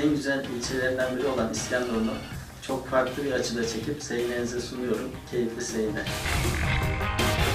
en güzel ilçelerinden biri olan İskenderun'u çok farklı bir açıda çekip seyirlerinize sunuyorum. Keyifli seyirler.